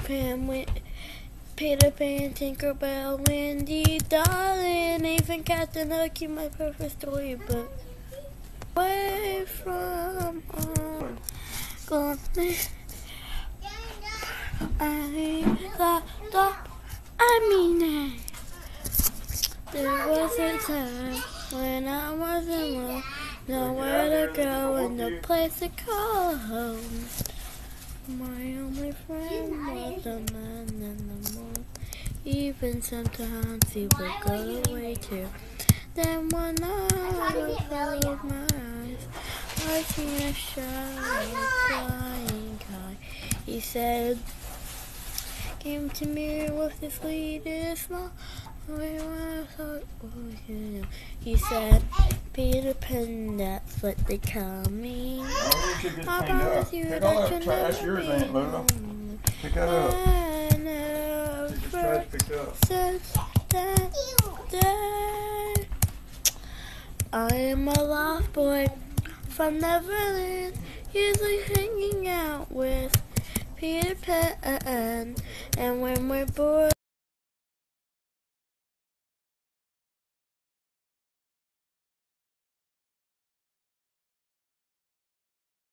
Peter Pan, Tinkerbell, Wendy, Darling, even Captain Hook, keep my perfect storybook. Away from home, gone. I mean it. There was a time when I was alone, nowhere to go and no place to call home. My only friend was the man in the moon. Even sometimes he would go away too. Then one night I closed my eyes, I seen a shadow flying high. He said, came to me with the sweetest smile. He said, Peter Pan, that's what they call me. I promise you that you'll never be home. Pick that up. I never such that day. I am a lost boy from Neverland, usually hanging out with Peter Pan, and when we're bored